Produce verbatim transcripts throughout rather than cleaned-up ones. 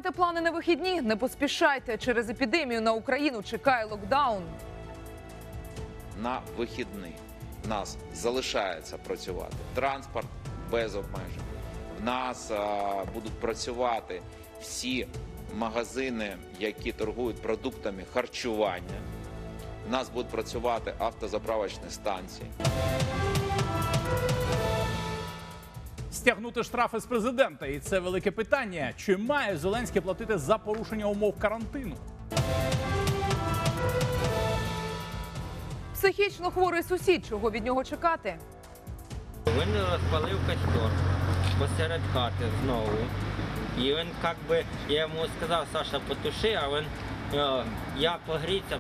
Маєте плани на вихідні? Не поспішайте. Через епідемію на Україну чекає локдаун. На вихідні в нас залишається працювати транспорт без обмежень. В нас а, будуть працювати всі магазини, які торгують продуктами харчування. В нас будуть працювати автозаправочні станції. Стягнути штрафи з президента. І це велике питання. Чи має Зеленський платити за порушення умов карантину? Психічно хворий сусід. Чого від нього чекати? Він розпалив костер посеред хати знову. І він, як би, я йому сказав, Саша, потуши, а він, я погріться.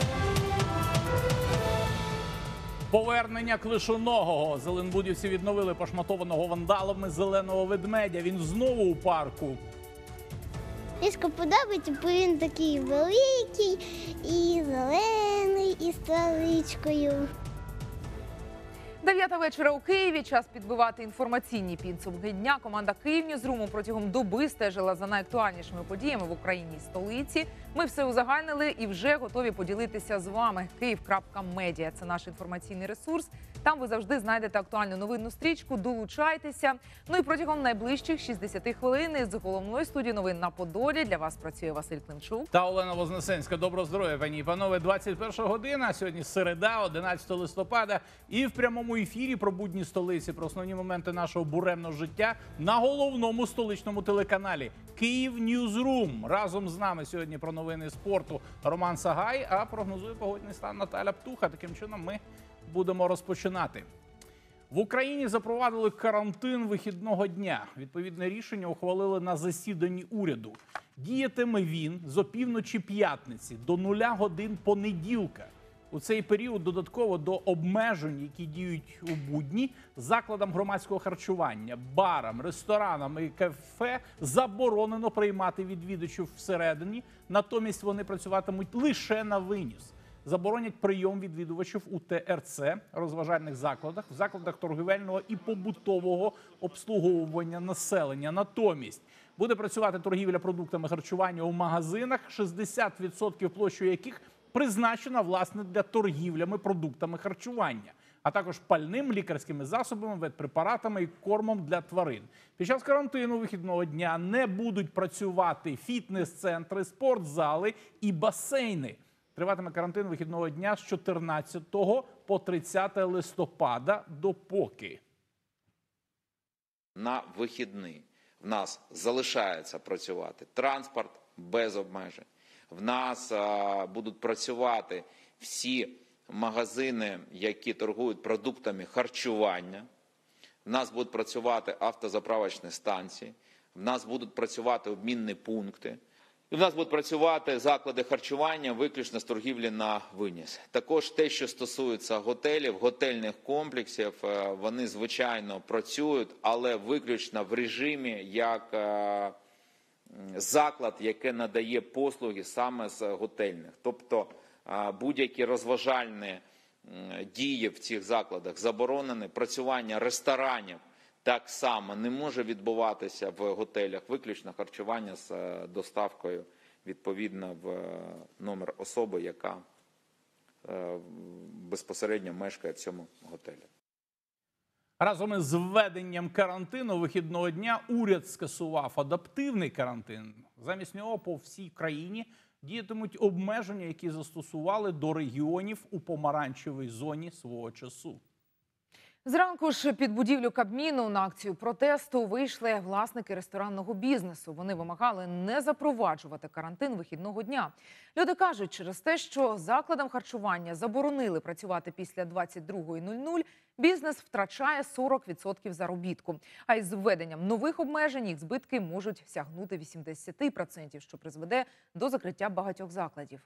Повернення Клишоногого. Зеленбудівці відновили пошматованого вандалами зеленого ведмедя. Він знову у парку. Мішка подобається, бо він такий великий, і зелений, і з траличкою. Дев'ята вечора у Києві. Час підбивати інформаційні підсумки дня. Команда Київньюзруму протягом доби стежила за найактуальнішими подіями в Україні і столиці. Ми все узагальнили і вже готові поділитися з вами. Київ крапка медіа – це наш інформаційний ресурс. Там ви завжди знайдете актуальну новинну стрічку. Долучайтеся. Ну і протягом найближчих шістдесят хвилин з головної студії новин на Подолі для вас працює Василь Климчук Та Олена Вознесенська. Доброго здоров'я, пані і панове. двадцять перша година. Сьогодні середа, одинадцятого листопада. І в прямому ефірі про будні столиці, про основні моменти нашого буремного життя на головному столичному телеканалі Київньюзрум. Разом з нами сьогодні про новини спорту Роман Сагай, а прогнозує погодний стан Наталя Птуха. Таким чином ми будемо розпочинати. В Україні запровадили карантин вихідного дня. Відповідне рішення ухвалили на засіданні уряду. Діятиме він з опівночі п'ятниці до нуля годин понеділка. У цей період додатково до обмежень, які діють у будні, закладам громадського харчування, барам, ресторанам і кафе заборонено приймати відвідувачів всередині, натомість вони працюватимуть лише на виніс. Заборонять прийом відвідувачів у Те Ер Це, розважальних закладах, в закладах торгівельного і побутового обслуговування населення. Натомість буде працювати торгівля продуктами харчування у магазинах, шістдесят відсотків площі яких призначена, власне, для торгівлями продуктами харчування, а також пальним, лікарськими засобами, ветпрепаратами і кормом для тварин. Під час карантину вихідного дня не будуть працювати фітнес-центри, спортзали і басейни. Триватиме карантин вихідного дня з чотирнадцятого по тридцяте листопада, допоки. На вихідні в нас залишається працювати транспорт без обмежень. В нас а, будуть працювати всі магазини, які торгують продуктами харчування. В нас будуть працювати автозаправочні станції. В нас будуть працювати обмінні пункти. І в нас будуть працювати заклади харчування виключно з торгівлі на виніс. Також те, що стосується готелів, готельних комплексів, вони, звичайно, працюють, але виключно в режимі як заклад, який надає послуги саме з готельних. Тобто будь-які розважальні дії в цих закладах заборонені. Працювання ресторанів так само не може відбуватися в готелях, виключно харчування з доставкою відповідно в номер особи, яка безпосередньо мешкає в цьому готелі. Разом із введенням карантину вихідного дня уряд скасував адаптивний карантин. Замість нього по всій країні діятимуть обмеження, які застосували до регіонів у помаранчевій зоні свого часу. Зранку ж під будівлю Кабміну на акцію протесту вийшли власники ресторанного бізнесу. Вони вимагали не запроваджувати карантин вихідного дня. Люди кажуть, через те, що закладам харчування заборонили працювати після двадцять другої нуль нуль, бізнес втрачає сорок відсотків заробітку. А із введенням нових обмежень їх збитки можуть сягнути вісімдесят відсотків, що призведе до закриття багатьох закладів.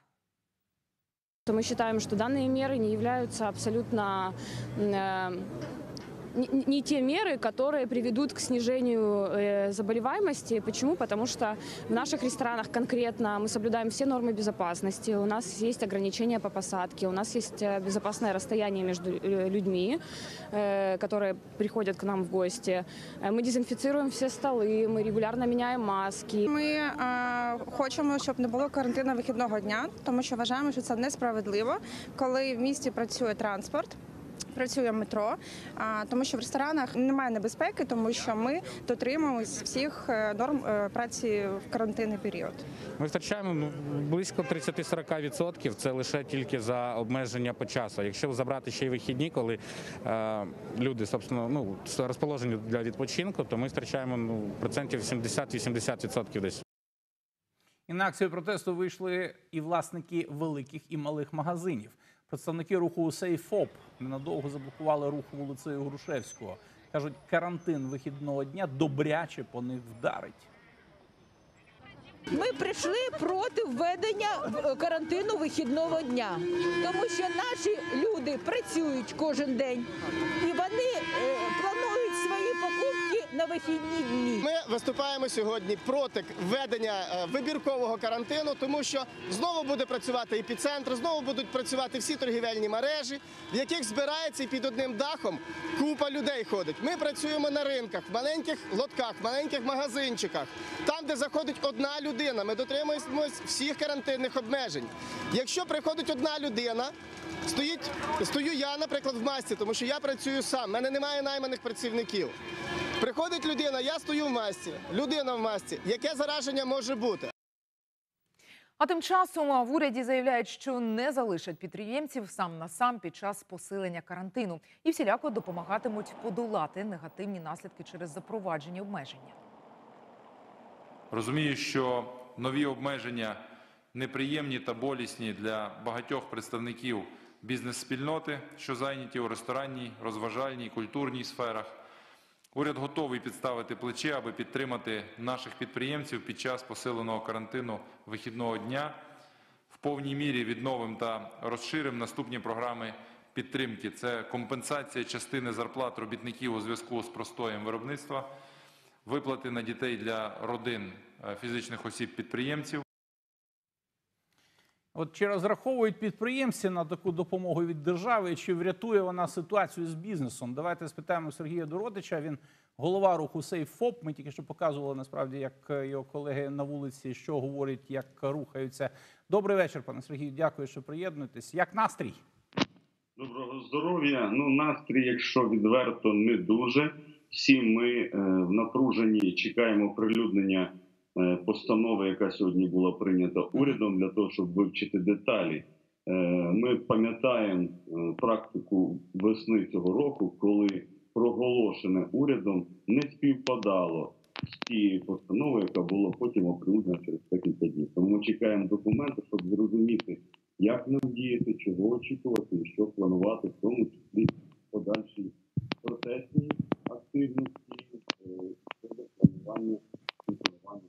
Мы считаем, что данные меры не являются абсолютно не, не те меры, которые приведут к снижению э, заболеваемости. Почему? Потому что в наших ресторанах конкретно мы соблюдаем все нормы безопасности, у нас есть ограничения по посадке, у нас есть э, безопасное расстояние между э, людьми, э, которые приходят к нам в гости. Э, Мы дезінфіцируємо всі столи, ми регулярно міняємо маски. Ми е, хочемо, щоб не було карантину вихідного дня, тому що вважаємо, що це несправедливо, коли в місті працює транспорт, працює метро, а, тому що в ресторанах немає небезпеки, тому що ми дотримуємось всіх е, норм е, праці в карантинний період. Ми втрачаємо ну, близько тридцять-сорок відсотків, це лише тільки за обмеження по часу. Якщо забрати ще й вихідні, коли е, люди собственно, ну, розположені для відпочинку, то ми втрачаємо ну, процентів сімдесят-вісімдесят відсотків десь. І на акцію протесту вийшли і власники великих і малих магазинів. Представники руху «Сейфоп» ненадовго заблокували рух вулицею Грушевського. Кажуть, карантин вихідного дня добряче по них вдарить. Ми прийшли проти введення карантину вихідного дня, тому що наші люди працюють кожен день і вони е, планують свої покупки на вихідні дні. Ми виступаємо сьогодні проти введення вибіркового карантину, тому що знову буде працювати епіцентр, знову будуть працювати всі торгівельні мережі, в яких збирається і під одним дахом купа людей ходить. Ми працюємо на ринках, в маленьких лотках, в маленьких магазинчиках, там, де заходить одна людина. Ми дотримуємось всіх карантинних обмежень. Якщо приходить одна людина, стоїть, стою я, наприклад, в масці, тому що я працюю сам, в мене немає найманих працівників. Приходить людина, я стою в масці, людина в масці. Яке зараження може бути? А тим часом в уряді заявляють, що не залишать підприємців сам на сам під час посилення карантину і всіляко допомагатимуть подолати негативні наслідки через запровадження обмеження. Розумію, що нові обмеження неприємні та болісні для багатьох представників бізнес-спільноти, що зайняті у ресторанній, розважальній, культурній сферах. Уряд готовий підставити плече, аби підтримати наших підприємців під час посиленого карантину вихідного дня. В повній мірі відновимо та розширимо наступні програми підтримки. Це компенсація частини зарплат робітників у зв'язку з простоєм виробництва, виплати на дітей для родин фізичних осіб-підприємців. От чи розраховують підприємці на таку допомогу від держави, чи врятує вона ситуацію з бізнесом? Давайте спитаємо Сергія Доротича, він голова руху «Сейфоп». Ми тільки що показували, насправді, як його колеги на вулиці, що говорять, як рухаються. Добрий вечір, пане Сергію, дякую, що приєднуєтесь. Як настрій? Доброго здоров'я. Ну, настрій, якщо відверто, не дуже. Всі ми е, в напруженні чекаємо оприлюднення е, постанови, яка сьогодні була прийнята урядом, для того, щоб вивчити деталі. Е, ми пам'ятаємо е, практику весни цього року, коли проголошене урядом не співпадало з тією постановою, яка була потім оприлюднена через декілька днів. Тому ми чекаємо документи, щоб зрозуміти, як нам діяти, чого очікувати і що планувати, в тому числі подальші протестні активності щодо планування і планування.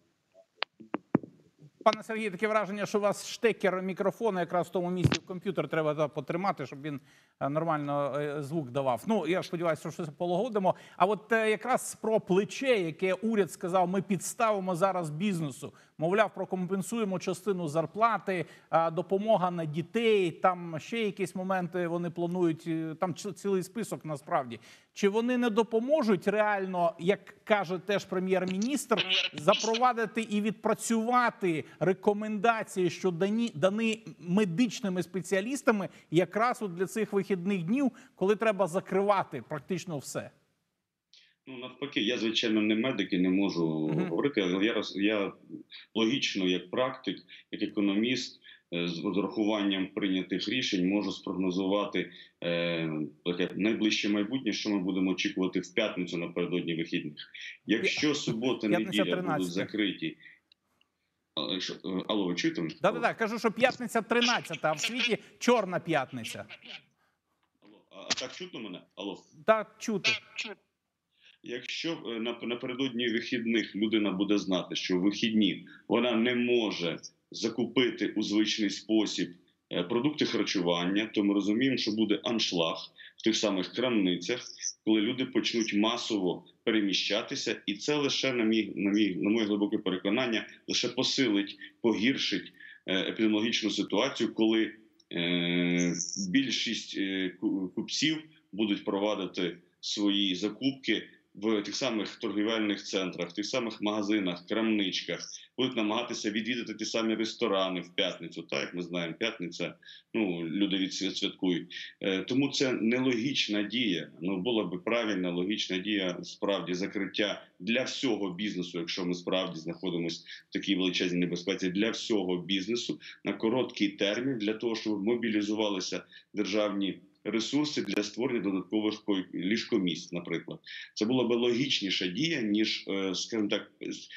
Пане Сергію, таке враження, що у вас штекер мікрофону якраз в тому місці в комп'ютер треба потримати, щоб він нормально звук давав. Ну, я сподіваюся, що щось полагодимо. А от якраз про плече, яке уряд сказав, ми підставимо зараз бізнесу. Мовляв, прокомпенсуємо частину зарплати, допомога на дітей, там ще якісь моменти вони планують, там цілий список насправді. Чи вони не допоможуть реально, як каже теж прем'єр-міністр, запровадити і відпрацювати рекомендації, що дані, дані медичними спеціалістами якраз от для цих вихідних днів, коли треба закривати практично все? Ну, навпаки, я, звичайно, не медик і не можу uh-huh. говорити, але я, я логічно, як практик, як економіст, з урахуванням прийнятих рішень можу спрогнозувати е, таке найближче майбутнє, що ми будемо очікувати в п'ятницю напередодні вихідних. Якщо субота, неділя будуть закриті... Алло, ви чуєте? Так-так, кажу, що п'ятниця тринадцята, а в світі чорна п'ятниця. Алло, а так чутно мене? Алло. Так, чути. Якщо напередодні вихідних людина буде знати, що в вихідні вона не може закупити у звичний спосіб е, продукти харчування, то ми розуміємо, що буде аншлаг в тих самих крамницях, коли люди почнуть масово переміщатися, і це лише, на мій, на мій, на моє глибоке переконання, лише посилить, погіршить е, епідеміологічну ситуацію, коли е, більшість е, купців будуть провадити свої закупки в тих самих торгівельних центрах, в тих самих магазинах, крамничках, будуть намагатися відвідати ті самі ресторани в п'ятницю. Так, як ми знаємо, п'ятниця, ну, люди відсвяткують. Е, тому це нелогічна дія. Ну, була би правильна, логічна дія, справді, закриття для всього бізнесу, якщо ми справді знаходимося в такій величезній небезпеці, для всього бізнесу на короткий термін, для того, щоб мобілізувалися державні ресурси для створення додаткових ліжкомісць, наприклад. Це була би логічніша дія, ніж, скажімо так,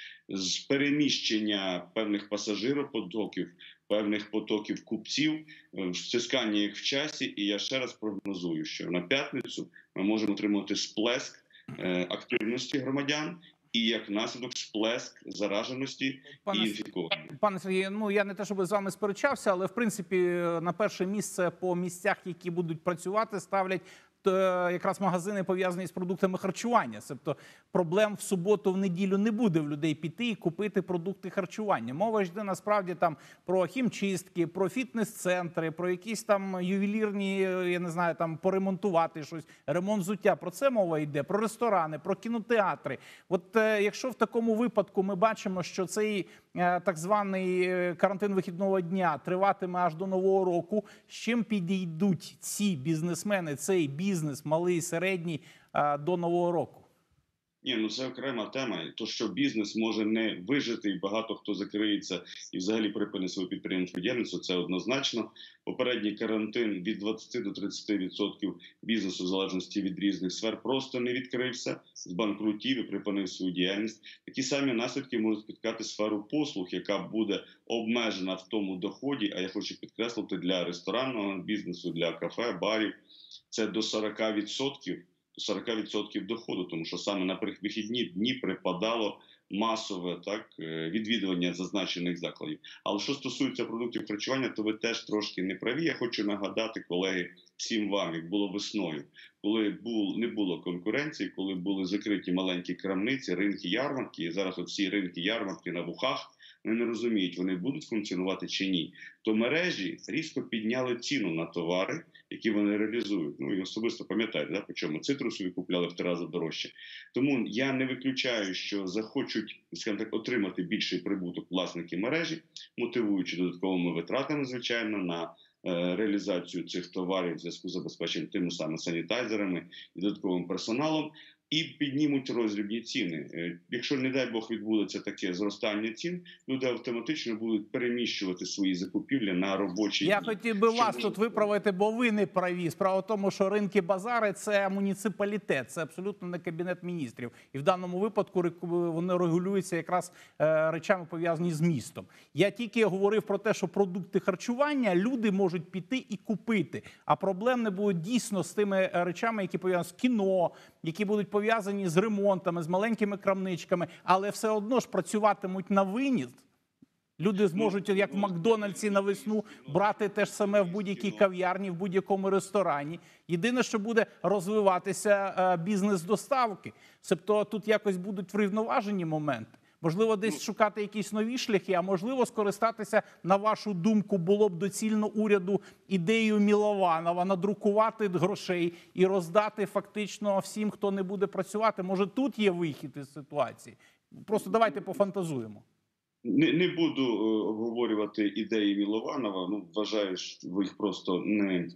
з переміщення певних пасажиропотоків, певних потоків купців, стискання їх в часі. І я ще раз прогнозую, що на п'ятницю ми можемо отримати сплеск активності громадян, і як наслідок сплеск зараженості Пане, і інфікування. Пане Сергію, ну я не те, щоб з вами сперечався, але в принципі на перше місце по місцях, які будуть працювати, ставлять якраз магазини, пов'язані з продуктами харчування. Тобто проблем в суботу, в неділю не буде в людей піти і купити продукти харчування. Мова йде насправді там про хімчистки, про фітнес-центри, про якісь там ювелірні, я не знаю, там поремонтувати щось, ремонт взуття. Про це мова йде, про ресторани, про кінотеатри. От е, якщо в такому випадку ми бачимо, що цей е, так званий карантин вихідного дня триватиме аж до Нового року, з чим підійдуть ці бізнесмени, цей бізнес, бізнес, малий, середній, до Нового року? Ні, ну це окрема тема. То, що бізнес може не вижити, і багато хто закриється і взагалі припинить свою підприємницьку діяльність, це однозначно. Попередній карантин від двадцяти до тридцяти відсотків бізнесу, в залежності від різних сфер, просто не відкрився, збанкрутів і припинив свою діяльність. Такі самі наслідки можуть спіткати сферу послуг, яка буде обмежена в тому доході, а я хочу підкреслити, для ресторанного бізнесу, для кафе, барів, це до сорока відсотків. сорока відсотків доходу, тому що саме на вихідні дні припадало масове так відвідування зазначених закладів. Але що стосується продуктів харчування, то ви теж трошки не праві. Я хочу нагадати, колеги, всім вам, як було весною, коли був, не було конкуренції, коли були закриті маленькі крамниці, ринки, ярмарки, і зараз от всі ринки, ярмарки на вухах, вони не розуміють, вони будуть функціонувати чи ні, то мережі різко підняли ціну на товари, які вони реалізують. Ну і особисто пам'ятаєте, да, по чому цитрусові купляли в три рази дорожче. Тому я не виключаю, що захочуть, скажімо так, отримати більший прибуток власники мережі, мотивуючи додатковими витратами, звичайно, на е, реалізацію цих товарів в зв'язку з забезпеченням тими самими санітайзерами і додатковим персоналом. І піднімуть роздрібні ціни. Якщо, не дай Бог, відбудеться таке зростання цін, люди автоматично будуть переміщувати свої закупівлі на робочі Я дні. хотів би Що вас може... тут виправити, бо ви не праві. Справа в тому, що ринки, базари – це муніципалітет, це абсолютно не Кабінет міністрів. І в даному випадку вони регулюються якраз речами, пов'язані з містом. Я тільки говорив про те, що продукти харчування люди можуть піти і купити. А проблем не буде дійсно з тими речами, які пов'язані з кіно, які будуть пов'язані з ремонтами, з маленькими крамничками, але все одно ж працюватимуть на виніс. Люди зможуть, як в Макдональдсі на весну, брати те ж саме в будь-якій кав'ярні, в будь-якому ресторані. Єдине, що буде розвиватися бізнес доставки. Тобто тут якось будуть врівноважені моменти. Можливо, десь шукати якісь нові шляхи, а можливо скористатися, на вашу думку, було б доцільно уряду ідею Мілованова надрукувати грошей і роздати фактично всім, хто не буде працювати. Може, тут є вихід із ситуації? Просто давайте пофантазуємо. Не, не буду обговорювати ідеї Мілованова. Ну, вважаю, що ви їх просто не...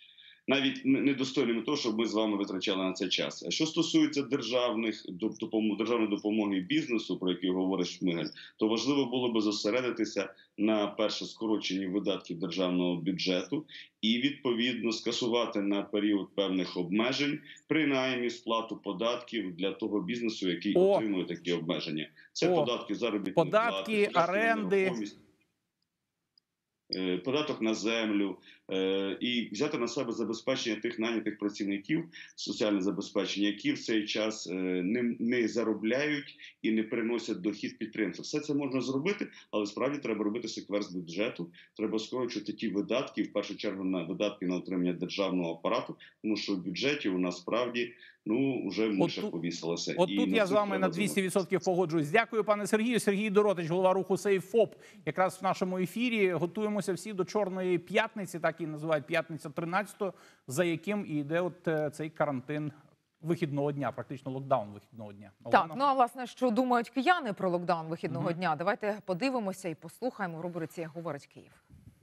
навіть недостойними того, щоб ми з вами витрачали на це час. А що стосується державних допомог, державної допомоги бізнесу, про який говорить Шмигаль, то важливо було би зосередитися на, перше, скороченні видатків державного бюджету і, відповідно, скасувати на період певних обмежень, принаймні сплату податків для того бізнесу, який О! отримує такі обмеження. Це О! податки заробітної податки, плати, податки оренди. на нерухомість, податок на землю, е, і взяти на себе забезпечення тих нанятих працівників, соціальне забезпечення, які в цей час е, не, не заробляють і не приносять дохід підприємства. Все це можна зробити, але справді треба робити секвер з бюджету, треба скорочувати ті видатки, в першу чергу на видатки на отримання державного апарату, тому що в бюджеті у нас справді ну вже миша повісилася. От І тут на я це з вами треба на двісті відсотків погоджуюсь. Дякую, пане Сергію. Сергій Доротич, голова руху «Сейф-ФОП». Якраз в нашому ефірі готуємося всі до Чорної п'ятниці, так і називають п'ятниця тринадцятого, за яким і йде от е, цей карантин вихідного дня, практично локдаун вихідного дня. Так, ну а власне, що думають кияни про локдаун вихідного Мгм. дня? Давайте подивимося і послухаємо в рубриці «Говорить Київ».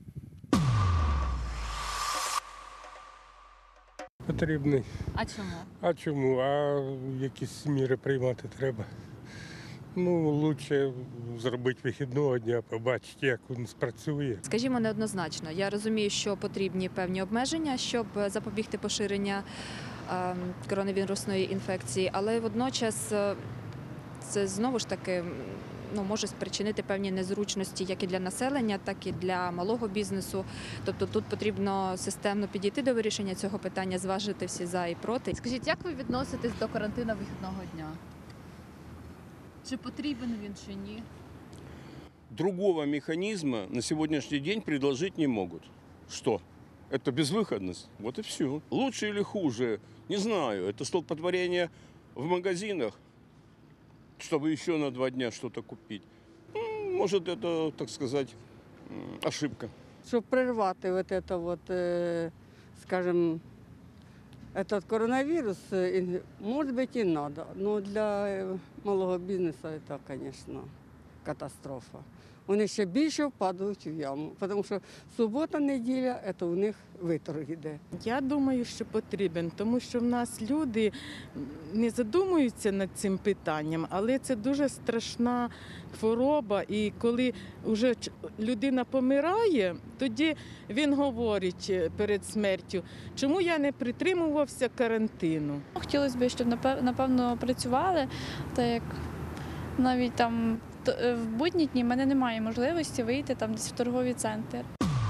Потрібний. А чому? А чому? А якісь міри приймати треба. Ну, лучше зробити вихідного дня, побачити, як він спрацює. Скажімо, неоднозначно. Я розумію, що потрібні певні обмеження, щоб запобігти поширення е, коронавірусної інфекції, але водночас е, це знову ж таки ну, може спричинити певні незручності як і для населення, так і для малого бізнесу. Тобто тут потрібно системно підійти до вирішення цього питання, зважити всі за і проти. Скажіть, як ви відноситесь до карантину вихідного дня? Чи потрібен він, чи ні? Другого механизма на сегодняшний день предложить не могут. Что? Это безвыходность. Вот и все. Лучше или хуже? Не знаю. Это столпотворение в магазинах, чтобы еще на два дня что-то купить. М, Может, это, так сказать, м, ошибка. Щоб прервати вот это вот, э, скажем, этот коронавирус, э, может быть, и надо. Но для э, малого бизнеса это, конечно, катастрофа. Вони ще більше впадуть в яму, тому що субота, неділя – це у них виторг іде. Я думаю, що потрібен, тому що в нас люди не задумуються над цим питанням, але це дуже страшна хвороба. І коли вже людина помирає, тоді він говорить перед смертю, чому я не притримувався карантину. Хотілося б, щоб напевно працювали, так як навіть там в будні дні в мене немає можливості вийти там десь в торговий центр.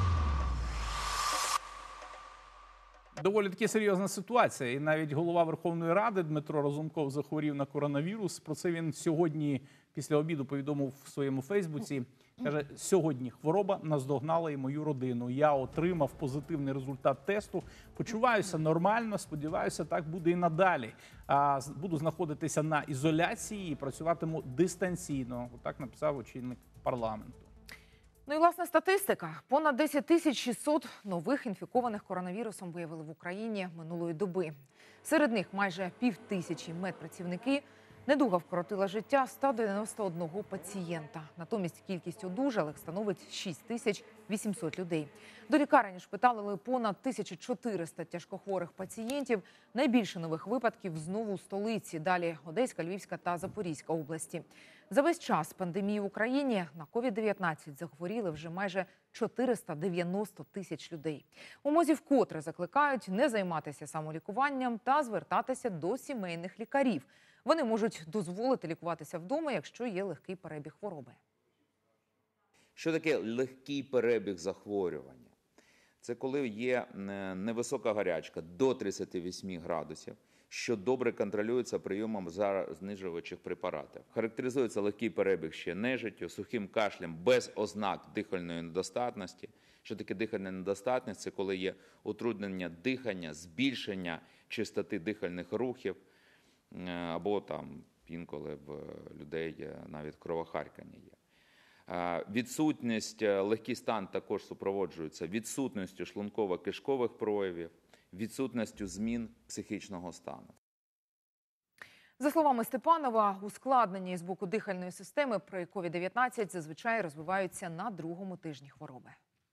Доволі таки серйозна ситуація. І навіть голова Верховної Ради Дмитро Разумков захворів на коронавірус. Про це він сьогодні після обіду повідомив в своєму Фейсбуці. Каже, сьогодні хвороба наздогнала і мою родину. Я отримав позитивний результат тесту. Почуваюся нормально, сподіваюся, так буде і надалі. А, буду знаходитися на ізоляції і працюватиму дистанційно. Отак написав очільник парламенту. Ну і, власне, статистика. Понад десять тисяч шістсот нових інфікованих коронавірусом виявили в Україні минулої доби. Серед них майже півтисячі медпрацівники. Недуга вкоротила життя ста дев'яноста одного пацієнта. Натомість кількість одужалих становить шість тисяч вісімсот людей. До лікарень шпиталили понад тисячу чотириста тяжкохворих пацієнтів. Найбільше нових випадків знову у столиці. Далі Одеська, Львівська та Запорізька області. За весь час пандемії в Україні на ковід дев'ятнадцять захворіли вже майже чотириста дев'яносто тисяч людей. У МОЗі вкотре закликають не займатися самолікуванням та звертатися до сімейних лікарів. Вони можуть дозволити лікуватися вдома, якщо є легкий перебіг хвороби. Що таке легкий перебіг захворювання? Це коли є невисока гарячка до тридцяти восьми градусів, що добре контролюється прийомом знижувачів препаратів. Характеризується легкий перебіг ще нежиттю, сухим кашлем без ознак дихальної недостатності. Що таке дихальна недостатність? Це коли є утруднення дихання, збільшення частоти дихальних рухів, або там інколи в людей навіть кровохаркання є. Відсутність, легкий стан також супроводжується відсутністю шлунково-кишкових проявів, відсутністю змін психічного стану. За словами Степанова, ускладнення з боку дихальної системи при ковід дев'ятнадцять зазвичай розвиваються на другому тижні хвороби.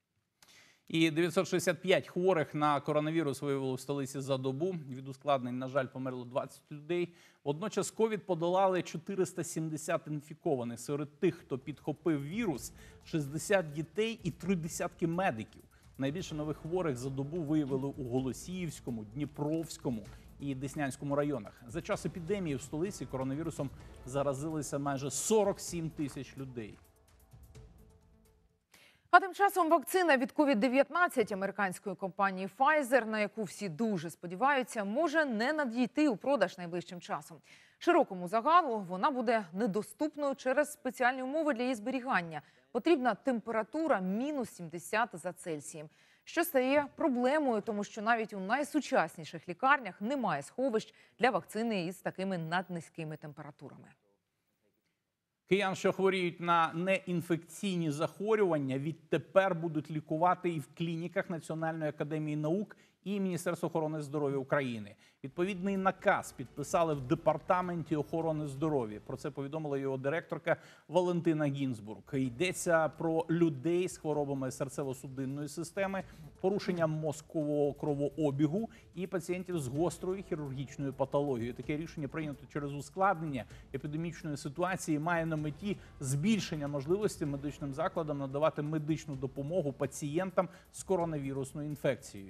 І дев'ятсот шістдесят п'ять хворих на коронавірус виявили в столиці за добу. Від ускладнень, на жаль, померло двадцять людей. Водночас ковід подолали чотириста сімдесят інфікованих. Серед тих, хто підхопив вірус, шістдесят дітей і три десятки медиків. Найбільше нових хворих за добу виявили у Голосіївському, Дніпровському і Деснянському районах. За час епідемії в столиці коронавірусом заразилися майже сорок сім тисяч людей. А тим часом вакцина від ковід дев'ятнадцять американської компанії Pfizer, на яку всі дуже сподіваються, може не надійти у продаж найближчим часом. Широкому загалу вона буде недоступною через спеціальні умови для її зберігання. Потрібна температура мінус сімдесят за Цельсієм, що стає проблемою, тому що навіть у найсучасніших лікарнях немає сховищ для вакцини із такими наднизькими температурами. Киян, що хворіють на неінфекційні захворювання, відтепер будуть лікувати і в клініках Національної академії наук і Міністерства охорони здоров'я України. Відповідний наказ підписали в Департаменті охорони здоров'я. Про це повідомила його директорка Валентина Гінзбург. Йдеться про людей з хворобами серцево-судинної системи, порушенням мозкового кровообігу і пацієнтів з гострою хірургічною патологією. Таке рішення прийнято через ускладнення епідемічної ситуації, має на меті збільшення можливості медичним закладам надавати медичну допомогу пацієнтам з коронавірусною інфекцією.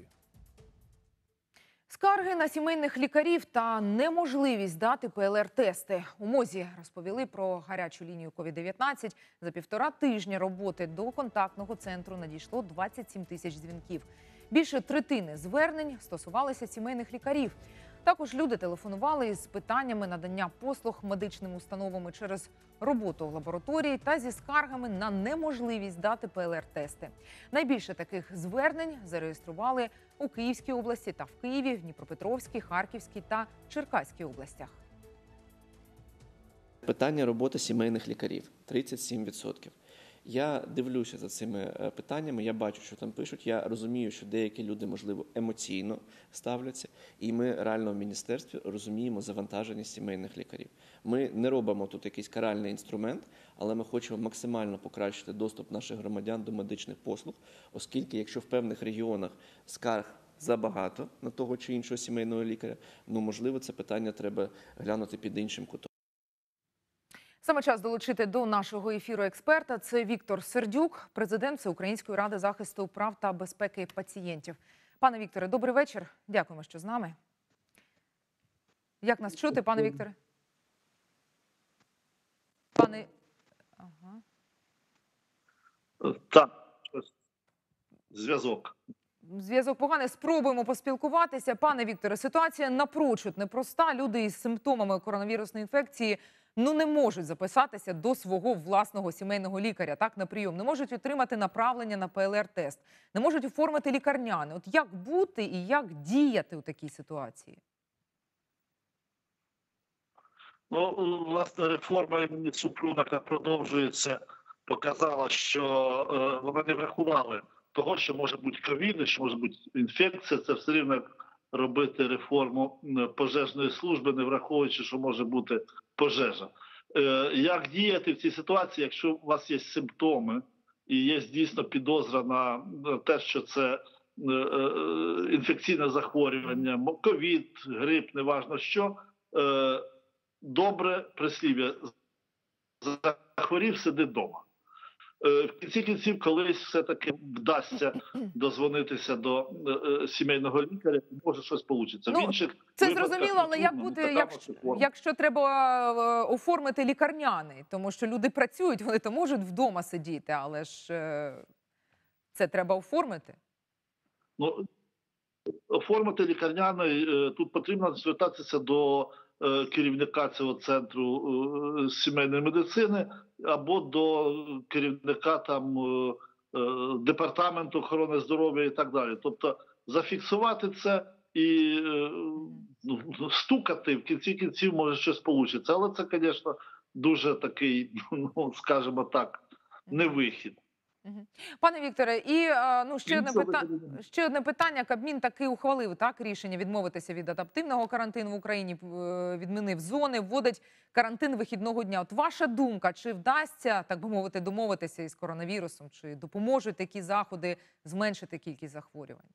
Скарги на сімейних лікарів та неможливість дати ПЛР-тести. У МОЗі розповіли про гарячу лінію ковід дев'ятнадцять. За півтора тижня роботи до контактного центру надійшло двадцять сім тисяч дзвінків. Більше третини звернень стосувалися сімейних лікарів. Також люди телефонували із питаннями надання послуг медичними установами через роботу в лабораторії та зі скаргами на неможливість дати ПЛР-тести. Найбільше таких звернень зареєстрували у Київській області та в Києві, в Дніпропетровській, Харківській та Черкаській областях. Питання роботи сімейних лікарів – тридцять сім відсотків. Я дивлюся за цими питаннями, я бачу, що там пишуть, я розумію, що деякі люди, можливо, емоційно ставляться, і ми реально в міністерстві розуміємо завантаженість сімейних лікарів. Ми не робимо тут якийсь каральний інструмент, але ми хочемо максимально покращити доступ наших громадян до медичних послуг, оскільки якщо в певних регіонах скарг забагато на того чи іншого сімейного лікаря, ну, можливо, це питання треба глянути під іншим кутом. Саме час долучити до нашого ефіру експерта. Це Віктор Сердюк, президент Всеукраїнської ради захисту прав та безпеки пацієнтів. Пане Вікторе, добрий вечір. Дякуємо, що з нами. Як нас чути, пане Вікторе? Пане... Ага. Так, зв'язок. Зв'язок поганий. Спробуємо поспілкуватися. Пане Вікторе, ситуація напрочуд непроста. Люди із симптомами коронавірусної інфекції ну не можуть записатися до свого власного сімейного лікаря, так, на прийом. Не можуть отримати направлення на ПЛР-тест. Не можуть оформити лікарняне. От як бути і як діяти у такій ситуації? Ну, власне, реформа імені Супрун, яка продовжується, показала, що е, вони не врахували того, що може бути ковід, що може бути інфекція. Це все рівно робити реформу пожежної служби, не враховуючи, що може бути пожежа. Е, як діяти в цій ситуації, якщо у вас є симптоми і є дійсно підозра на те, що це е, е, інфекційне захворювання, ковід, грип, неважно що, е, добре прислів'я «захворів, сиди вдома». В кінці кінців колись все-таки вдасться дозвонитися до е, сімейного лікаря, може щось вийде. Ну, інших це зрозуміло, але як бути, якщо, якщо треба оформити лікарняний? Тому що люди працюють, вони то можуть вдома сидіти, але ж е, це треба оформити. Ну, оформити лікарняний, е, тут потрібно звертатися до е, керівника цього центру е, сімейної медицини, або до керівника там департаменту охорони здоров'я і так далі. Тобто зафіксувати це і ну, стукати в кінці кінців може щось вийде. Але це, звісно, дуже такий, ну, скажімо так, не вихід. Пане Вікторе, і ну, ще, одне питання, ще одне питання. Кабмін таки ухвалив так, рішення відмовитися від адаптивного карантину в Україні, відмінив зони, вводить карантин вихідного дня. От ваша думка, чи вдасться, так би мовити, домовитися із коронавірусом, чи допоможуть такі заходи зменшити кількість захворювань?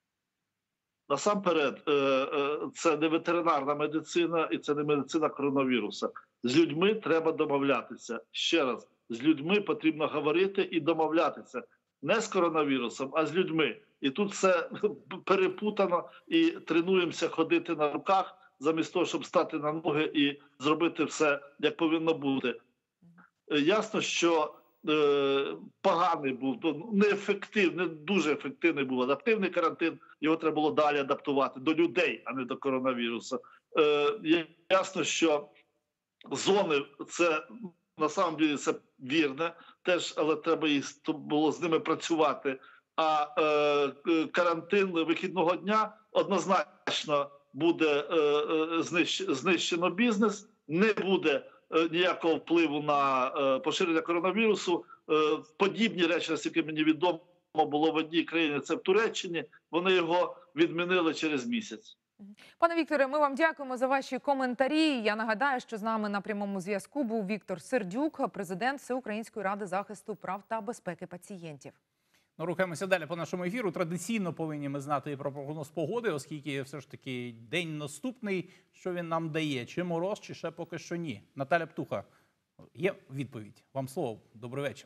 Насамперед, це не ветеринарна медицина і це не медицина коронавіруса. З людьми треба домовлятися. Ще раз. З людьми потрібно говорити і домовлятися. Не з коронавірусом, а з людьми. І тут все перепутано, і тренуємося ходити на руках, замість того, щоб стати на ноги і зробити все, як повинно бути. Ясно, що е, поганий був, то неефективний, не дуже ефективний був адаптивний карантин. Його треба було далі адаптувати до людей, а не до коронавірусу. Е, ясно, що зони це на самом деле це вірне, теж, але треба і було з ними працювати. А е, карантин вихідного дня однозначно буде е, е, знищ, знищено бізнес, не буде е, ніякого впливу на е, поширення коронавірусу. Е, подібні речі, наскільки мені відомо, було в одній країні, це в Туреччині, вони його відмінили через місяць. Пане Вікторе, ми вам дякуємо за ваші коментарі. Я нагадаю, що з нами на прямому зв'язку був Віктор Сердюк, президент Всеукраїнської ради захисту прав та безпеки пацієнтів. Ну, рухаємося далі по нашому ефіру. Традиційно повинні ми знати і про прогноз погоди, оскільки все ж таки день наступний, що він нам дає? Чи мороз, чи ще поки що ні? Наталя Птуха, є відповідь. Вам слово. Добрий вечір.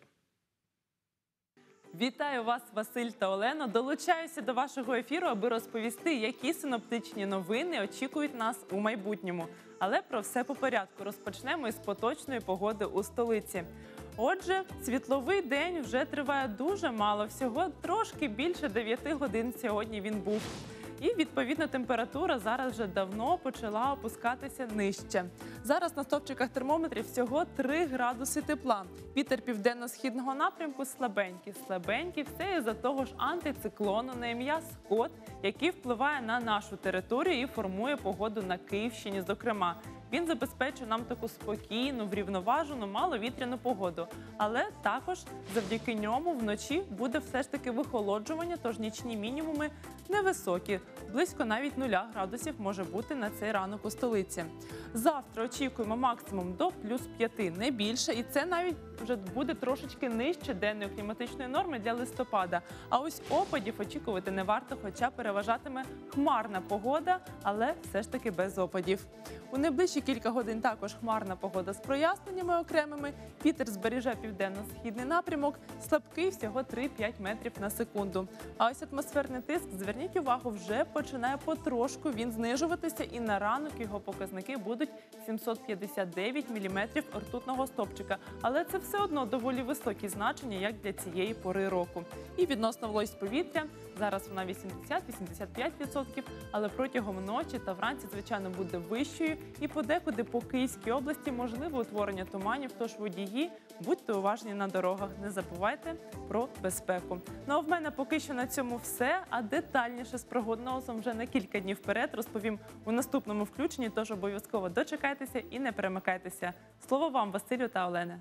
Вітаю вас, Василь та Олено. Долучаюся до вашого ефіру, аби розповісти, які синоптичні новини очікують нас у майбутньому. Але про все по порядку. Розпочнемо із поточної погоди у столиці. Отже, світловий день вже триває дуже мало, всього трошки більше дев'яти годин сьогодні він був. І, відповідно, температура зараз вже давно почала опускатися нижче. Зараз на стовпчиках термометрів всього три градуси тепла. Вітер південно-східного напрямку слабенький. Слабенький все із-за того ж антициклону на ім'я Скот, який впливає на нашу територію і формує погоду на Київщині, зокрема. Він забезпечує нам таку спокійну, врівноважену, маловітряну погоду. Але також завдяки ньому вночі буде все ж таки вихолоджування, тож нічні мінімуми невисокі. Близько навіть нуля градусів може бути на цей ранок у столиці. Завтра очікуємо максимум до плюс п'яти, не більше. І це навіть вже буде трошечки нижче денної кліматичної норми для листопада. А ось опадів очікувати не варто, хоча переважатиме хмарна погода, але все ж таки без опадів. У найближчі кілька годин також хмарна погода з проясненнями окремими. Вітер зберіже південно-східний напрямок, слабкий всього три-п'ять метрів на секунду. А ось атмосферний тиск, зверніть увагу, вже починає потрошку він знижуватися, і на ранок його показники будуть сімсот п'ятдесят дев'ять міліметрів ртутного стовпчика. Але це все одно доволі високі значення, як для цієї пори року. І відносно вологість повітря, зараз вона вісімдесят-вісімдесят п'ять відсотків, але протягом ночі та вранці, звичайно, буде вищою. І подекуди по Київській області можливе утворення туманів, тож водії, будьте уважні на дорогах, не забувайте про безпеку. Ну а в мене поки що на цьому все, а детальніше з прогнозом вже на кілька днів вперед розповім у наступному включенні, тож обов'язково дочекайтеся і не перемикайтеся. Слово вам, Василю та Олене.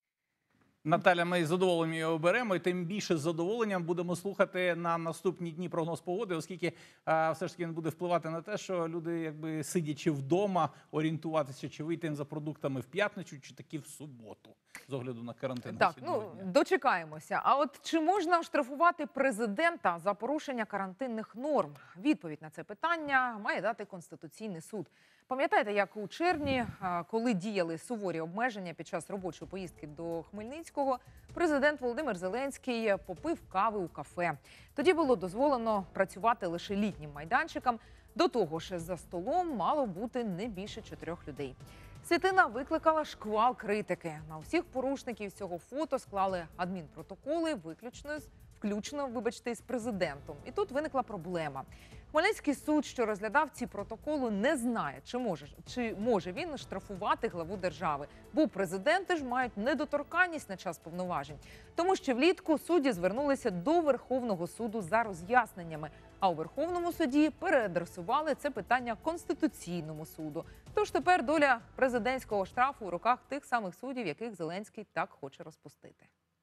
Наталя, ми з задоволенням його беремо, і тим більше з задоволенням будемо слухати на наступні дні прогноз погоди, оскільки а, все ж таки він буде впливати на те, що люди, якби сидячи вдома, орієнтуватися, чи вийти за продуктами в п'ятницю, чи таки в суботу, з огляду на карантин. Так, ну, дочекаємося. А от чи можна штрафувати президента за порушення карантинних норм? Відповідь на це питання має дати Конституційний суд. Пам'ятаєте, як у червні, коли діяли суворі обмеження під час робочої поїздки до Хмельницького, президент Володимир Зеленський попив кави у кафе. Тоді було дозволено працювати лише літнім майданчикам. До того ж, за столом мало бути не більше чотирьох людей. Світлина викликала шквал критики. На усіх порушників цього фото склали адмінпротоколи, виключно, включно, вибачте, з президентом. І тут виникла проблема. Хмельницький суд, що розглядав ці протоколи, не знає, чи може, чи може він штрафувати главу держави. Бо президенти ж мають недоторканність на час повноважень. Тому що влітку судді звернулися до Верховного суду за роз'ясненнями. А у Верховному суді переадресували це питання Конституційному суду. Тож тепер доля президентського штрафу у руках тих самих суддів, яких Зеленський так хоче розпустити.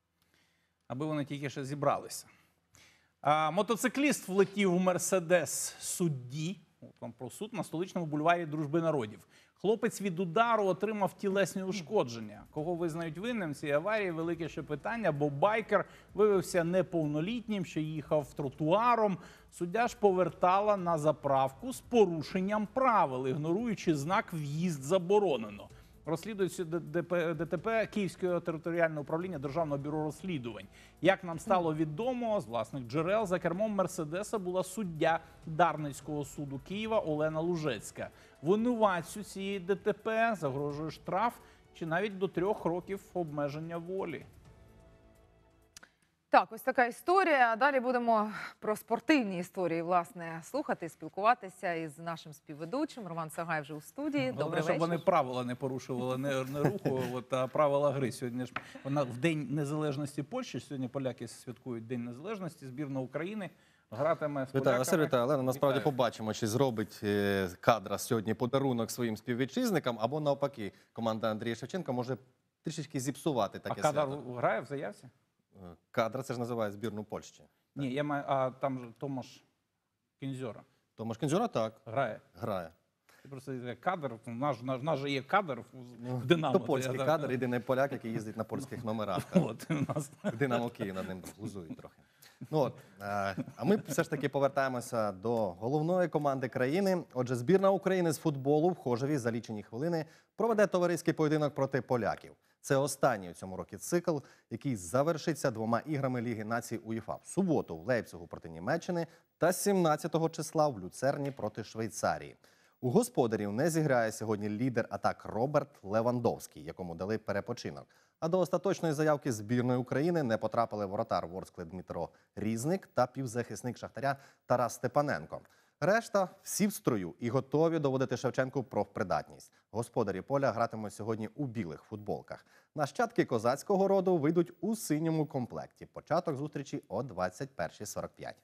Аби вони тільки ще зібралися. А, мотоцикліст влетів у Мерседес судді, от вам про суд, на столичному бульварі Дружби народів. Хлопець від удару отримав тілесні ушкодження. Кого визнають винним в цій аварії – велике ще питання, бо байкер виявився неповнолітнім, що їхав тротуаром. Суддя ж повертала на заправку з порушенням правил, ігноруючи знак «В'їзд заборонено». Розслідується ДТП Київського територіального управління Державного бюро розслідувань. Як нам стало відомо, з власних джерел, за кермом Мерседеса була суддя Дарницького суду Києва Олена Лужецька. Винуватцю цієї ДТП загрожує штраф чи навіть до трьох років обмеження волі. Так, ось така історія. Далі будемо про спортивні історії, власне, слухати, спілкуватися із нашим співведучим. Роман Сагай вже у студії. Головне, Добрий щоб вечір. вони правила не порушували, не, не руху, от, а правила гри. Сьогодні ж вона в День Незалежності Польщі, сьогодні поляки святкують День Незалежності, збірна України гратиме з поляками. Вітаю, Василь, вітаю, Олена. Насправді побачимо, чи зробить е, кадра сьогодні подарунок своїм співвітчизникам, або навпаки, команда Андрія Шевченка може трішечки зіпсувати таке А Кадр свято. грає в заявці? Е, Кадра, це ж називає збірну Польщі. Ні, я маю, а там же Томаш Кінзьора. Томаш Кінзьора так. Грає? Грає. Це просто є кадр, у нас, у нас же є кадр в- в Динамо. То польський Я так- кадр, єдиний поляк, який їздить на польських номерах. От, у нас. Динамо Київ над ним глузують трохи. Ну, от, е, а ми все ж таки повертаємося до головної команди країни. Отже, збірна України з футболу в Хожеві за лічені хвилини проведе товариський поєдинок проти поляків. Це останній у цьому році цикл, який завершиться двома іграми Ліги націй УЄФА. В суботу в Лейпцигу проти Німеччини та сімнадцятого числа в Люцерні проти Швейцарії. У господарів не зіграє сьогодні лідер атак Роберт Левандовський, якому дали перепочинок. А до остаточної заявки збірної України не потрапили воротар Ворскли Дмитро Різник та півзахисник Шахтаря Тарас Степаненко. Решта всі в строю і готові доводити Шевченку профпридатність. Господарі поля гратимуть сьогодні у білих футболках. Нащадки козацького роду вийдуть у синьому комплекті. Початок зустрічі о двадцять першій сорок п'ять.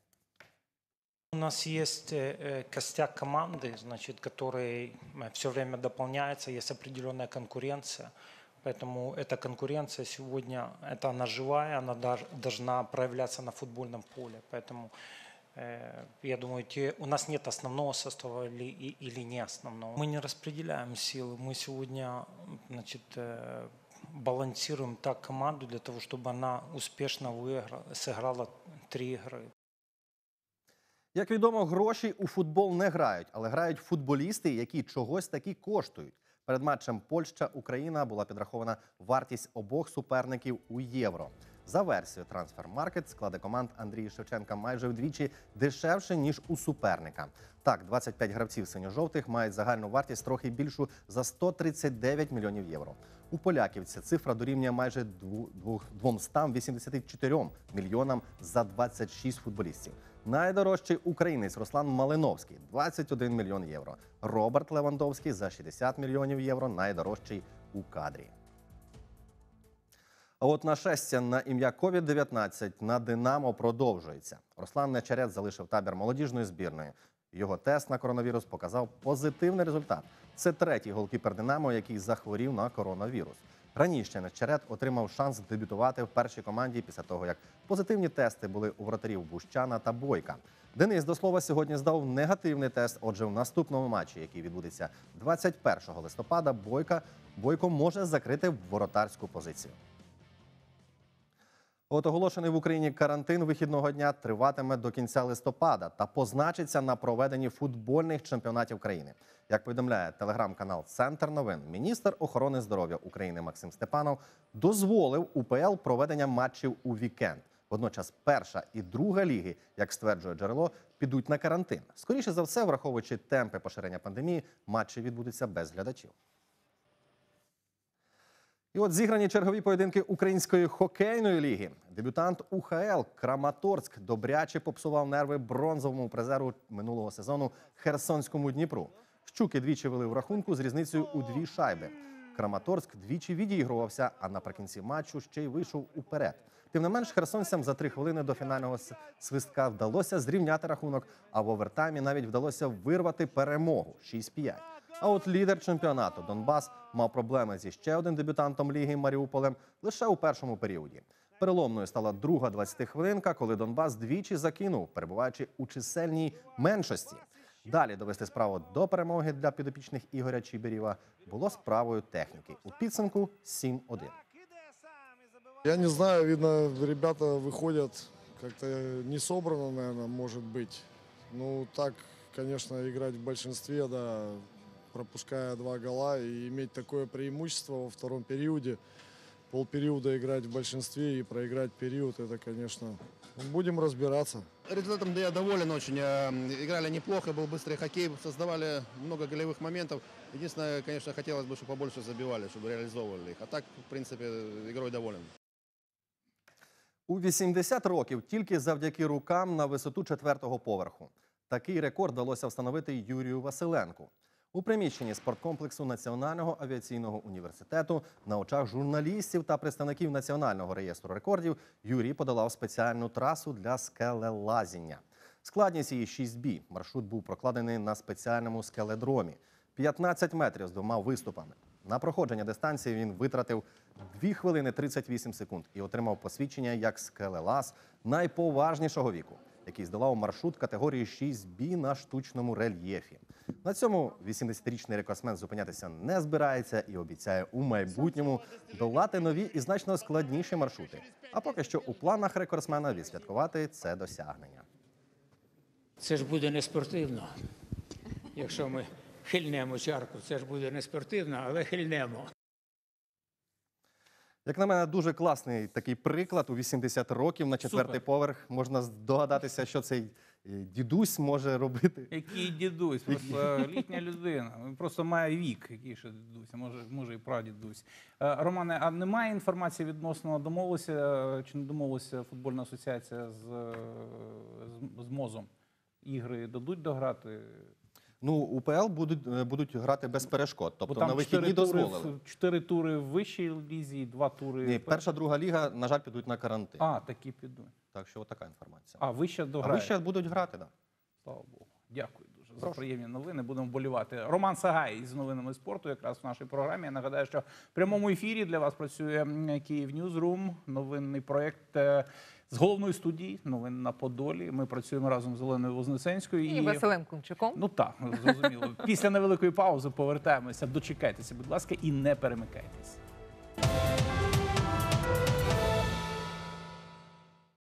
У нас есть э, костяк команды, значит, который все время дополняется, есть определенная конкуренция. Поэтому эта конкуренция сегодня, это она живая, она даж- должна проявляться на футбольном поле. Поэтому э, я думаю, те, у нас нет основного состава или, и- или не основного. Мы не распределяем силы, мы сегодня, значит, э, балансируем так команду для того, чтобы она успешно выиграла, сыграла три игры. Як відомо, гроші у футбол не грають, але грають футболісти, які чогось таки коштують. Перед матчем Польща-Україна була підрахована вартість обох суперників у євро. За версією Transfermarkt, склади команд Андрія Шевченка майже вдвічі дешевше, ніж у суперника. Так, двадцять п'ять гравців синьо-жовтих мають загальну вартість трохи більшу за сто тридцять дев'ять мільйонів євро. У поляків ця цифра дорівнює майже двісті вісімдесят чотири мільйонам за двадцять шість футболістів. Найдорожчий українець Руслан Малиновський – двадцять один мільйон євро. Роберт Левандовський за шістдесят мільйонів євро – найдорожчий у кадрі. А от нашестя на ім'я ковід дев'ятнадцять на «Динамо» продовжується. Руслан Нечерет залишив табір молодіжної збірної. Його тест на коронавірус показав позитивний результат. Це третій голкіпер «Динамо», який захворів на коронавірус. Раніше Нечерет отримав шанс дебютувати в першій команді після того, як позитивні тести були у воротарів Бущана та Бойка. Денис, до слова, сьогодні здав негативний тест. Отже, в наступному матчі, який відбудеться двадцять першого листопада, Бойка, Бойко може закрити воротарську позицію. От оголошений в Україні карантин вихідного дня триватиме до кінця листопада та позначиться на проведенні футбольних чемпіонатів країни. Як повідомляє телеграм-канал «Центр новин», міністр охорони здоров'я України Максим Степанов дозволив УПЛ проведення матчів у вікенд. Водночас перша і друга ліги, як стверджує джерело, підуть на карантин. Скоріше за все, враховуючи темпи поширення пандемії, матчі відбудуться без глядачів. І от зіграні чергові поєдинки Української хокейної ліги. Дебютант У Ха Ел Краматорськ добряче попсував нерви бронзовому призеру минулого сезону Херсонському Дніпру. Щуки двічі вели в рахунку з різницею у дві шайби. Краматорськ двічі відігрувався, а наприкінці матчу ще й вийшов уперед. Тим не менш, херсонцям за три хвилини до фінального свистка вдалося зрівняти рахунок, а в овертаймі навіть вдалося вирвати перемогу – шість п'ять. А от лідер чемпіонату Донбас мав проблеми зі ще одним дебютантом ліги Маріуполем лише у першому періоді. Переломною стала друга двадцятихвилинка, коли Донбас двічі закинув, перебуваючи у чисельній меншості. Далі довести справу до перемоги для підопічних Ігоря Чибирєва було справою техніки. У підсумку сім один. Я не знаю, видно, ребята выходят как-то не собрано, наверное, может быть. Ну, так, конечно, играть в большинстве, да, пропуская два гола и иметь такое преимущество во втором периоде, полпериода играть в большинстве и проиграть период, это, конечно, будем разбираться. Результатом я доволен очень. Играли неплохо, был быстрый хоккей, создавали много голевых моментов. Единственное, конечно, хотелось бы, чтобы побольше забивали, чтобы реализовывали их. А так, в принципе, игрой доволен. У вісімдесят років тільки завдяки рукам на висоту четвертого поверху. Такий рекорд вдалося встановити Юрію Василенку. У приміщенні спорткомплексу Національного авіаційного університету на очах журналістів та представників Національного реєстру рекордів Юрій подолав спеціальну трасу для скелелазіння. Складність її шість бі. Маршрут був прокладений на спеціальному скеледромі. п'ятнадцять метрів з двома виступами. На проходження дистанції він витратив дві хвилини тридцять вісім секунд і отримав посвідчення як скелелаз найповажнішого віку, який здолав маршрут категорії шість бі на штучному рельєфі. На цьому вісімдесятирічний рекордсмен зупинятися не збирається і обіцяє у майбутньому долати нові і значно складніші маршрути. А поки що у планах рекордсмена відсвяткувати це досягнення. Це ж буде не спортивно, якщо ми хильнемо чарку. Це ж буде не спортивно, але хильнемо. Як на мене, дуже класний такий приклад. У вісімдесят років на четвертий Супер. поверх можна здогадатися, що цей е, дідусь може робити. Який дідусь, просто літня людина. Він просто має вік, який ще дідусь, а може, може і прадідусь. Е, Романе, а немає інформації відносно домовилися, чи не домовилася футбольна асоціація з, з, з МОЗом? Ігри дадуть дограти? Ну, УПЛ будуть, е, будуть грати без перешкод, Бо тобто там на вихідні чотири тури дозволили. в- Чотири тури в вищій лізі, два тури... Ні, перша, друга ліга, на жаль, підуть на карантин. А, такі підуть. Так що така інформація. А, вище А дограють? вище будуть грати, так. Слава Богу. Дякую дуже за приємні новини. Будемо вболівати. Роман Сагай із новинами спорту якраз в нашій програмі. Я нагадаю, що в прямому ефірі для вас працює м, Київ Ньюзрум, новинний проєкт е, з головної студії «Новин на Подолі». Ми працюємо разом з Оленою Вознесенською. І Василем Климчуком. Ну так, зрозуміло. Після невеликої паузи повертаємося. Дочекайтеся, будь ласка, і не перемикайтесь.